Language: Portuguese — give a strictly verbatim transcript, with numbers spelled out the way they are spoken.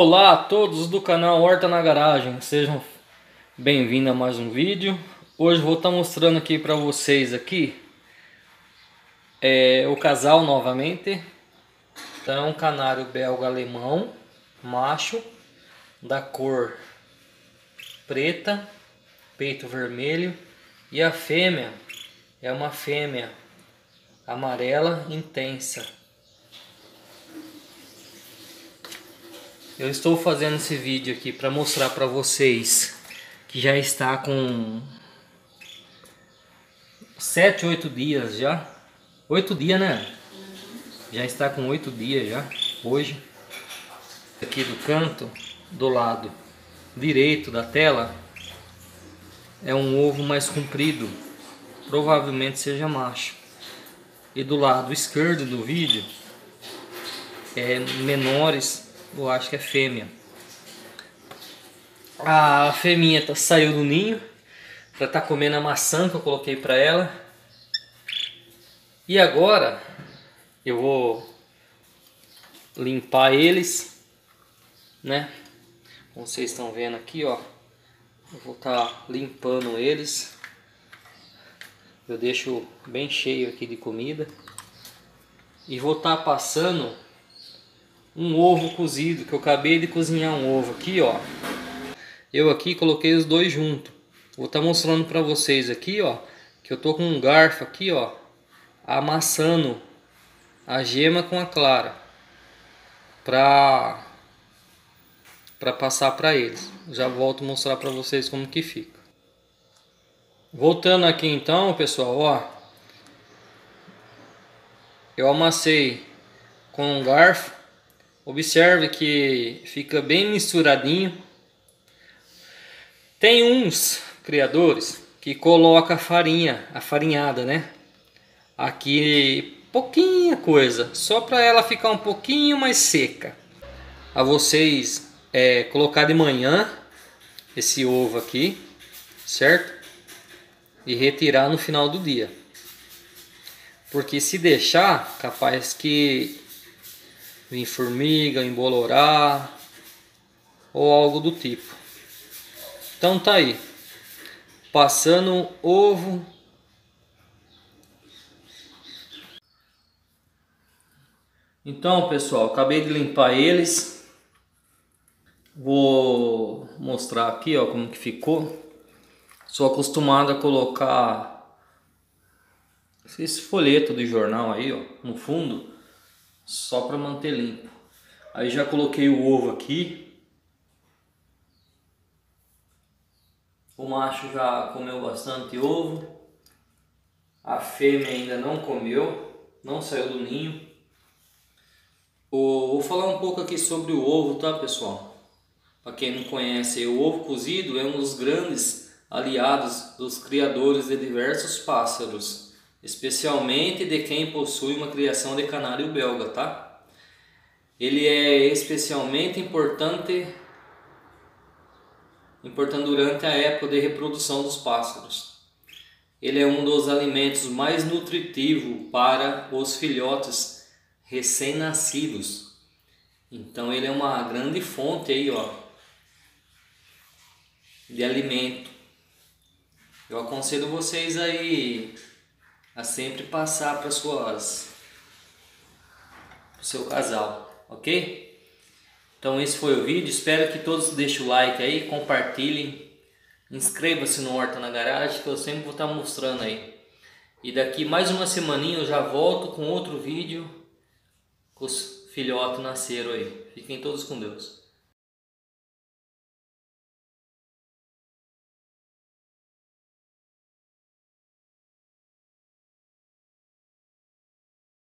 Olá a todos do canal Horta na Garagem, sejam bem-vindos a mais um vídeo. Hoje vou estar mostrando aqui para vocês aqui é, o casal novamente. Então é um canário belga alemão, macho, da cor preta, peito vermelho, e a fêmea é uma fêmea amarela intensa. Eu estou fazendo esse vídeo aqui para mostrar para vocês que já está com sete, oito dias já. oito dias, né? Já está com oito dias já, hoje. Aqui do canto, do lado direito da tela, é um ovo mais comprido, provavelmente seja macho. E do lado esquerdo do vídeo, é menores, eu acho que é fêmea. A fêmea tá, saiu do ninho, já tá comendo a maçã que eu coloquei para ela. E agora eu vou limpar eles, né? Como vocês estão vendo aqui, ó, eu vou estar tá limpando eles. Eu deixo bem cheio aqui de comida e vou estar tá passando um ovo cozido, que eu acabei de cozinhar um ovo aqui, ó. Eu aqui coloquei os dois juntos. Vou estar tá mostrando para vocês aqui, ó, que eu tô com um garfo aqui, ó, amassando a gema com a clara para para passar para eles. Já volto a mostrar para vocês como que fica. Voltando aqui então, pessoal, ó, eu amassei com um garfo. Observe que fica bem misturadinho. Tem uns criadores que colocam a farinha, a farinhada, né? Aqui pouquinha coisa, só para ela ficar um pouquinho mais seca. A vocês é, colocar de manhã esse ovo aqui, certo? E retirar no final do dia. Porque se deixar, capaz que vir formiga, embolorar ou algo do tipo. Então tá aí, passando ovo. Então, pessoal, acabei de limpar eles. Vou mostrar aqui, ó, como que ficou. Sou acostumado a colocar esse folheto de jornal aí, ó, no fundo, só para manter limpo. Aí já coloquei o ovo aqui. O macho já comeu bastante ovo. A fêmea ainda não comeu, não saiu do ninho. Vou falar um pouco aqui sobre o ovo, tá, pessoal? Para quem não conhece, o ovo cozido é um dos grandes aliados dos criadores de diversos pássaros, especialmente de quem possui uma criação de canário belga, tá? Ele é especialmente importante, importante durante a época de reprodução dos pássaros. Ele é um dos alimentos mais nutritivos para os filhotes recém-nascidos. Então ele é uma grande fonte aí, ó, de alimento. Eu aconselho vocês aí a sempre passar para suas pro seu casal, ok? Então esse foi o vídeo, espero que todos deixem o like aí, compartilhem, inscreva-se no Horta na Garagem, que eu sempre vou estar mostrando aí. E daqui mais uma semaninha eu já volto com outro vídeo, com os filhotes nasceram aí. Fiquem todos com Deus.